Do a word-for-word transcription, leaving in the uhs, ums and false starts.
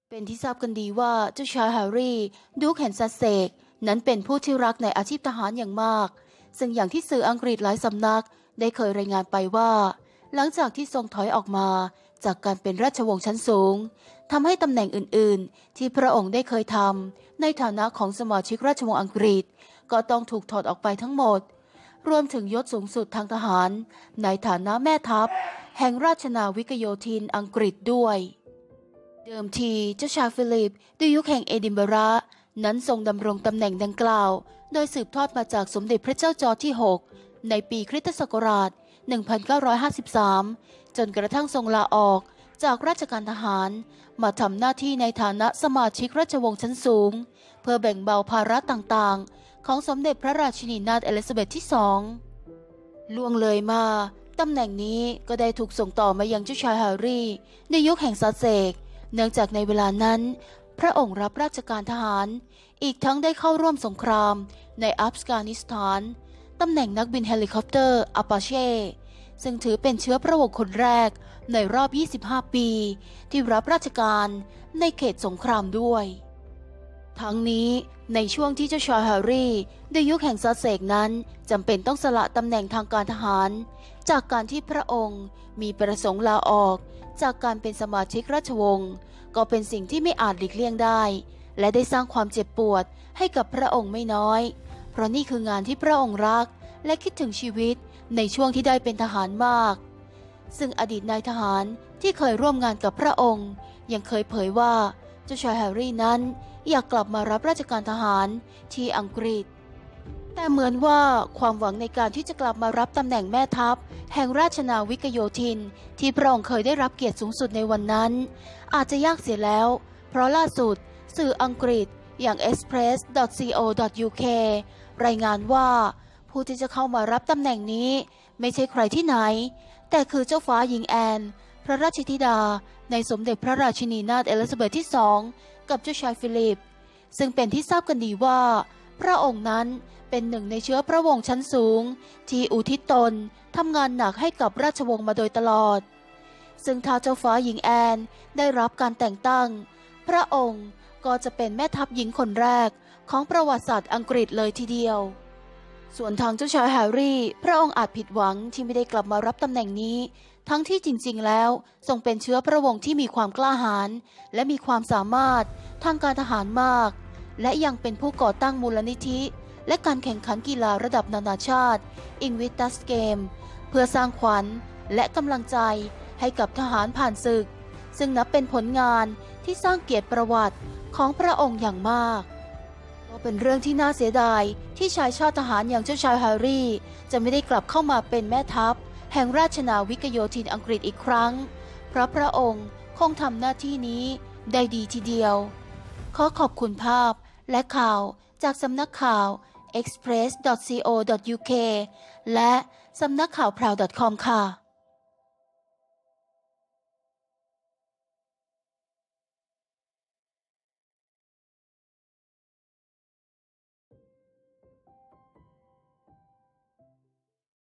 เป็นที่ทราบกันดีว่าเจ้าชายแฮร์รี่ดูคแห่งซัสเซกซ์นั้นเป็นผู้ที่รักในอาชีพทหารอย่างมากซึ่งอย่างที่สื่ออังกฤษหลายสำนักได้เคยรายงานไปว่าหลังจากที่ทรงถอยออกมาจากการเป็นราชวงศ์ชั้นสูงทำให้ตำแหน่งอื่นๆที่พระองค์ได้เคยทำในฐานะของสมาชิกราชวงศ์อังกฤษก็ต้องถูกถอดออกไปทั้งหมดรวมถึงยศสูงสุดทางทหารในฐานะแม่ทัพแห่งราชนาวิกโยธินอังกฤษด้วยเดิมทีเจ้าชายฟิลิปดูยุคแห่งเอดินบะระนั้นทรงดำรงตำแหน่งดังกล่าวโดยสืบทอดมาจากสมเด็จพระเจ้าจอร์จที่หกในปีคริสตศักราชหนึ่งพันเก้าร้อยห้าสิบสามจนกระทั่งทรงลาออกจากราชการทหารมาทำหน้าที่ในฐานะสมาชิกราชวงศ์ชั้นสูงเพื่อแบ่งเบาภาระต่างๆของสมเด็จพระราชินีนาถเอลิซาเบธที่สองล่วงเลยมาตำแหน่งนี้ก็ได้ถูกส่งต่อมายังเจ้าชายแฮร์รี่ในยุคแห่งซัสเซกซ์เนื่องจากในเวลานั้นพระองค์รับราชการทหารอีกทั้งได้เข้าร่วมสงครามในอัฟกานิสถานตำแหน่งนักบินเฮลิคอปเตอร์อาปาเช่ซึ่งถือเป็นเชื้อพระวงศ์คนแรกในรอบยี่สิบห้าปีที่รับราชการในเขตสงครามด้วยทั้งนี้ในช่วงที่เจ้าชายแฮร์รี่ในยุคแห่งซัสเซกซ์นั้นจำเป็นต้องสละตำแหน่งทางการทหารจากการที่พระองค์มีประสงค์ลาออกจากการเป็นสมาชิกราชวงศ์ก็เป็นสิ่งที่ไม่อาจหลีกเลี่ยงได้และได้สร้างความเจ็บปวดให้กับพระองค์ไม่น้อยเพราะนี่คืองานที่พระองค์รักและคิดถึงชีวิตในช่วงที่ได้เป็นทหารมากซึ่งอดีตนายทหารที่เคยร่วมงานกับพระองค์ยังเคยเผยว่าเจ้าชายแฮร์รี่นั้นอยากกลับมารับราชการทหารที่อังกฤษแต่เหมือนว่าความหวังในการที่จะกลับมารับตำแหน่งแม่ทัพแห่งราชนาวิกโยธินที่พระองค์เคยได้รับเกียรติสูงสุดในวันนั้นอาจจะยากเสียแล้วเพราะล่าสุดสื่ออังกฤษอย่าง เอ็กซ์เพรส ดอท ซี โอ ดอท ยู เค รายงานว่าผู้ที่จะเข้ามารับตำแหน่งนี้ไม่ใช่ใครที่ไหนแต่คือเจ้าฟ้าหญิงแอนพระราชธิดาในสมเด็จพระราชินีนาถเอลิซาเบธที่สองกับเจ้าชายฟิลิปซึ่งเป็นที่ทราบกันดีว่าพระองค์นั้นเป็นหนึ่งในเชื้อพระวงศ์ชั้นสูงที่อุทิศตนทำงานหนักให้กับราชวงศ์มาโดยตลอดซึ่งถ้าเจ้าฟ้าหญิงแอนได้รับการแต่งตั้งพระองค์ก็จะเป็นแม่ทัพหญิงคนแรกของประวัติศาสตร์อังกฤษเลยทีเดียวส่วนทางเจ้าชายแฮร์รี่พระองค์อาจผิดหวังที่ไม่ได้กลับมารับตำแหน่งนี้ทั้งที่จริงๆแล้วทรงเป็นเชื้อพระวงศ์ที่มีความกล้าหาญและมีความสามารถทางการทหารมากและยังเป็นผู้ก่อตั้งมูลนิธิและการแข่งขันกีฬาระดับนานาชาติ Invictus Games เพื่อสร้างขวัญและกำลังใจให้กับทหารผ่านศึกซึ่งนับเป็นผลงานที่สร้างเกียรติประวัติของพระองค์อย่างมากก็เป็นเรื่องที่น่าเสียดายที่ชายชาติทหารอย่างเจ้าชายแฮร์รี่จะไม่ได้กลับเข้ามาเป็นแม่ทัพแห่งราชนาวิกโยธินอังกฤษอีกครั้งเพราะพระองค์คงทำหน้าที่นี้ได้ดีทีเดียวขอขอบคุณภาพและข่าวจากสำนักข่าว เอ็กซ์เพรส ดอท ซี โอ ดอท ยู เค และสำนักข่าว พราว ดอท คอม ค่ะ